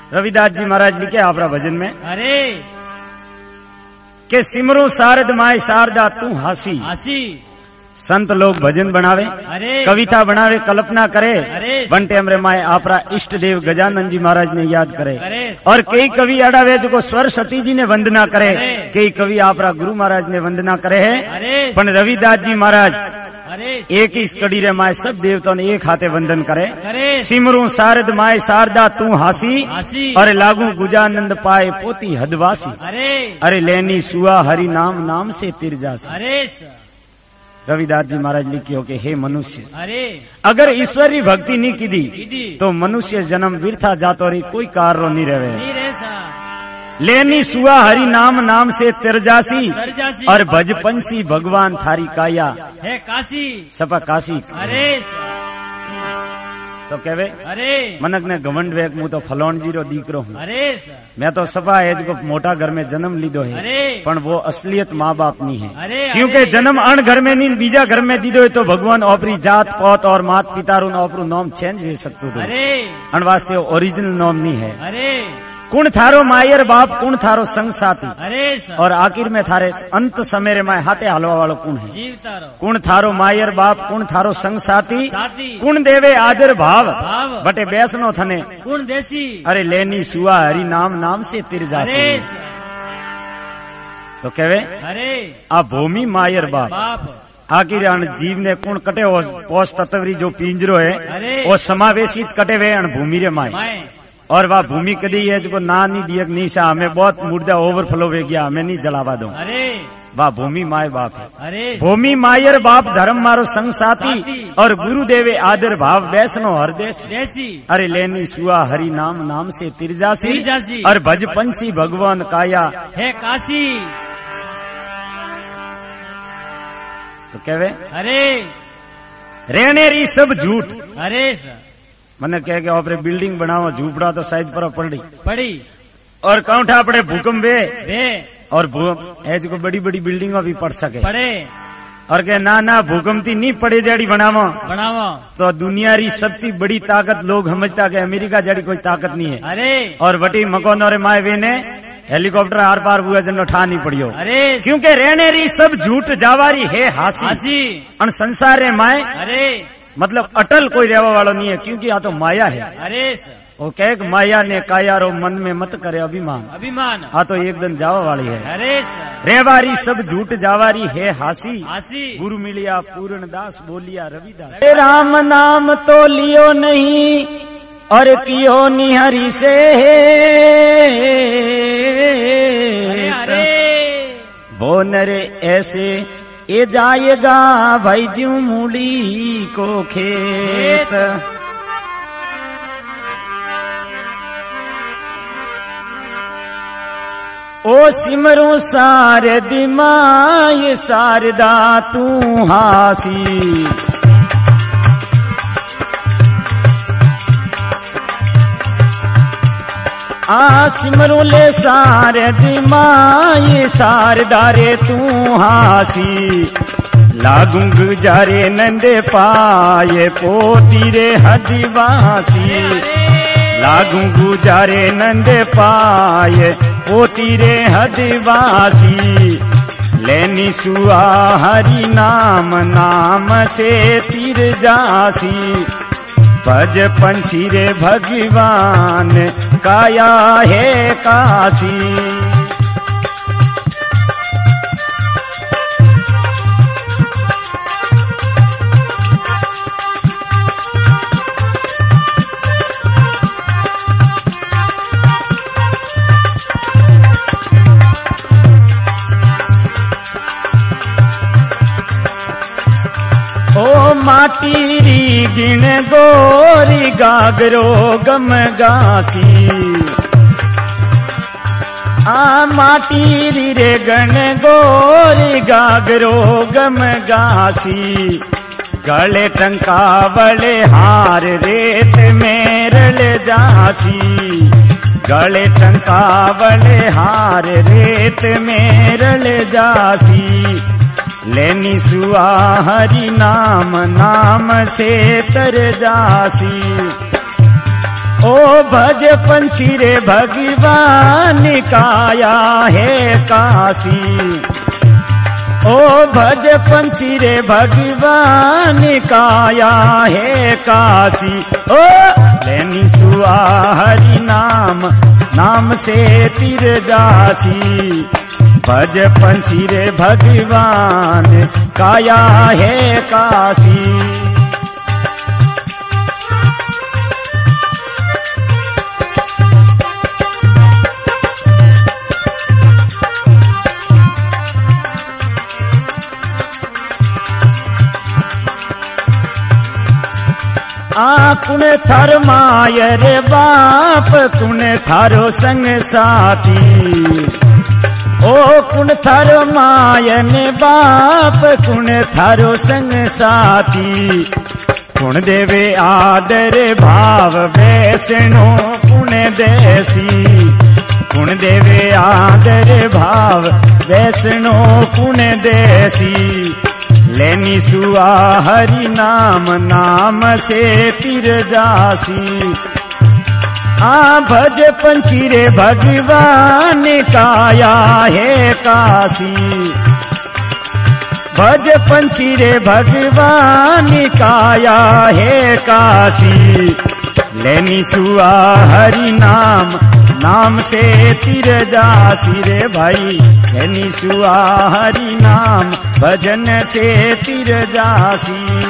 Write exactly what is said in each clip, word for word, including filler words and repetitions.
रविदास जी महाराज लिखे आपरा भजन में, अरे के सिमरू शारद माय शारदा तू हासी। हासी संत लोग भजन बनावे, अरे कविता बनावे, कल्पना करे, अरे बंटे हमरे माए आपरा इष्ट देव गजानन जी महाराज ने याद करे। अरे और कई कवि अड़ावे जो सरस्वती जी ने वंदना करे, कई कवि आपरा गुरु महाराज ने वंदना करे है। अरे पण रविदास जी महाराज अरे एक ही कड़ी रे माए सब देवताओं ने एक हाथे वंदन करे। करे सिमरू शारद माए शारदा तू हासी, हासी अरे लागू गुजानंद पाए पोती हदवासी। अरे अरे लेनी सुआ हरि नाम नाम से तिरजासी। अरे रविदास जी महाराज लिखियो के हे मनुष्य, अरे अगर ईश्वरी भक्ति नहीं की दी दीदी तो मनुष्य जन्म व्यर्था जातो री कोई कार्य नहीं रहे। नहीं रहे सा लेनी सुआ हरि नाम नाम से तिरजासी, सरजासी और भजपंसी भगवान थारी काया है काशी। सपा काशी। अरे तो कहवे अरे मनक ने घमंड वेक मु तो फलोण जी रो दीकरो हूँ, अरे मैं तो सपा है जो मोटा घर में जन्म लीधो है, अरे पण वो असलियत माँ बाप नहीं है। अरे क्योंकि जन्म अण घर में नहीं बीजा घर में दीदो है तो भगवान ओपरी जात पौत और मात पिता रू ओपरू नाम चेंज हो सकते थे। अरे अण वास्ते ओरिजिनल नाम नहीं है। अरे कुण थारो मायर बाप, कुण थारो संग साथी, अरे और आखिर में थारे अंत समय रे माए हाथे हलवा वालो कुण है। जीवता रहो कुण थारो मायर बाप, कुण थारो संग साथी, साथी कुण देवे आदर भाव, भाव बटे बैसनो थने कुण देसी। अरे लेनी सुआ हरि नाम नाम से तिरजासी। अरे तो कहवे अरे आ भूमि मायर बाप, बाप आखिर अण जीव ने कुण कटे हो पोष तत्वरी जो पिंजरो है अरे वो समावेशित कटे वे अण भूमि रे माए। माए और वह भूमि कदी है जो ना नहीं दियक निशा हमें बहुत मुर्दा ओवरफ्लो हो गया, हमें नहीं जलावा दो। अरे वाह भूमि माय बाप है। अरे भूमि मायर बाप धर्म मारो संग साथी, साथी। और गुरु देवे आदर भाव वैष्णो हर देश। देसी अरे लेनी सुआ हरि नाम नाम से तिरजासी, तिरजासी। और भजपंसी भगवान काया है काशी। तो कहवे अरे रहने री सब झूठ। अरे सर मैंने कह के आपरे बिल्डिंग बनाओ झूपड़ा तो साइज पर पड़ी पड़ी और काउंठा पड़े भूकंप वे वे और एज को बड़ी बड़ी बिल्डिंगों भी पड़ सके पड़े और के ना ना भूकंपी नहीं पड़े जड़ी बनावो बनावो तो दुनिया री सबसे बड़ी ताकत लोग समझता के अमेरिका जड़ी कोई ताकत नहीं है। अरे और बटी मकोन और माए वे ने हेलीकॉप्टर आर पार हुआ जन ठा नहीं पड़ियो। अरे क्योंकि रहने री सब झूठ जावारी है हासी, हासी अन संसार रे माए अरे मतलब अटल कोई रहवा वालो नहीं है, क्योंकि आ तो माया है। अरे सर वो कह माया ने काया रो मन में मत करे अभिमान, अभिमान हाँ तो एक दिन जावा वाली है। अरे सर रेवारी सब झूठ जावारी है हासी, हासी गुरु मिलिया पूर्ण दास बोलिया रविदास। राम नाम तो लियो नहीं और कियो निहरी से, अरे अरे वो नरे ऐसे ए जाएगा भाई ज्यू मूली को खेत। ओ सिमरू शारदी माय शारदा तू हासी, आ सिमरू ले शारदी माय शारदा रे तू हासी, लागू गुजारे नंदे पाए पोती रे हदिवासी, लागू गुजारे नंदे पाए पोती रे हदिवासी, लेनी सुआ हरि नाम नाम से तिरजासी, भज पंछी रे भगवान काया है काशी। ओ माटी री गिण गोरी गागरो गम गासी, आ माटी री रे गण गोरी गागरो गम गासी, गले टंकावले हार रेत में रल जासी, गले टंकावले हार रेत में रल जासी, लेनी सुआ हरि नाम नाम से तर जासी। ओ भज पंछी रे भगवान काया है काशी। ओ भज पंछी रे भगवान काया है काशी। ओ लेनी सुआ हरि नाम नाम से तिर जासी। भज पंछी रे भगवान काया है काशी। आ कुण थार मायर बाप कुण थारो संग साथी। ओ कुण थारो मायन बाप कुण थारो संग साथी। कुण देवे आदर भाव वैष्णो कुण देसी। कुण देवे आदर भाव वैष्णो कुण देसी। लेनी सुआ हरि नाम नाम से तिर जासी। आ भज पंछी रे भगवान काया है काशी। भज पंछी रे भगवान काया है काशी। लेनी सुआ हरि नाम नाम से तिर जासी रे भाई। लेनी सुआ हरि नाम भजन से तिर जासी।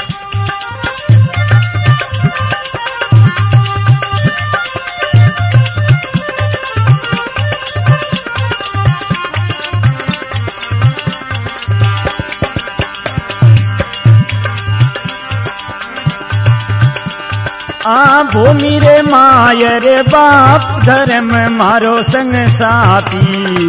आ भूमि रे मायर बाप धर्म मारो संग साथी।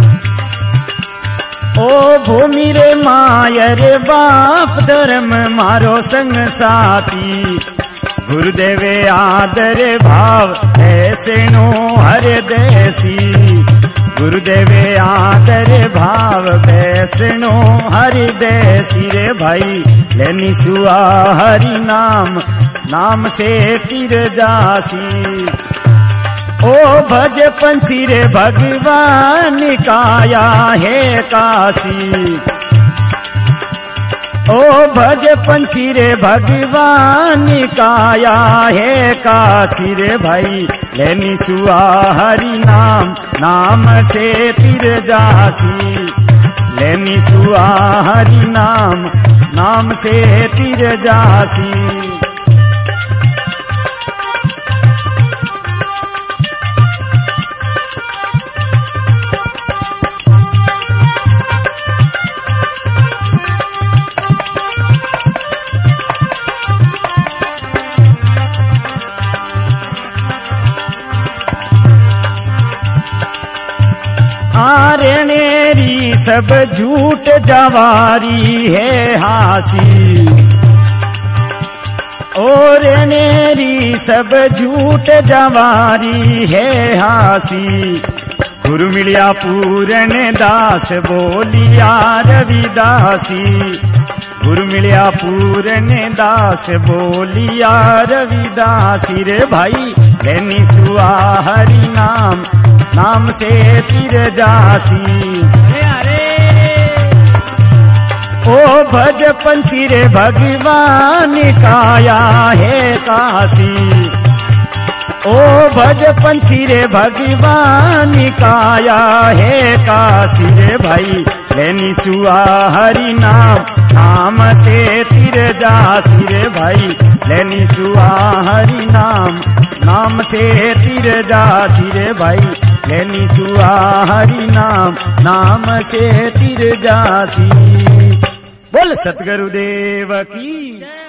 ओ भूमि रे मायर बाप धर्म मारो संग साथी। गुरुदेवे आदर भाव ऐसे नो हर देसी। गुरुदेवे आदर भाव वैष्णो हरि देसी रे भाई। लेनी सुआ हरि नाम नाम से तिर जासी। ओ भज पंछी रे भगवान काया है काशी। ओ भज पंछी रे भगवान काया है काशी रे भाई। लेनी सुआ हरि नाम नाम से तिर जासी। लेनी सुआ हरि नाम नाम से तिर जासी। आरणेरी सब झूठ जवारी है हासी। और नेरी सब झूठ जवारी है हासी। गुरु मिलिया पूरन दास बोलिया रविदासी। गुरु मिलिया पूरन दास बोलिया रविदासी रे भाई। लेनी सुआ हरि नाम नाम से तिर जासी। ओ भज पंछी रे भगवान काया है काशी। ओ भज पंछी रे भगवान काया है काशी रे भाई। लेनी सुआ हरि नाम नाम से तिर जासी रे भाई। लेनी सुआ हरि नाम नाम से तिर जासी रे भाई। लेनी सुआ हरि नाम नाम से तिर जासी। बोल सतगुरुदेव की।